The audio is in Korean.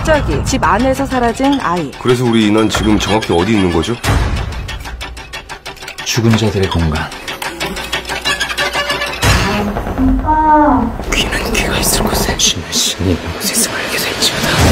갑자기 집 안에서 사라진 아이. 그래서 우리 인원 지금 정확히 어디 있는 거죠? 죽은 자들의 공간. 귀는 귀가 있을 곳에, 신은 신이 있는 곳에 있음을 알게 될지어다.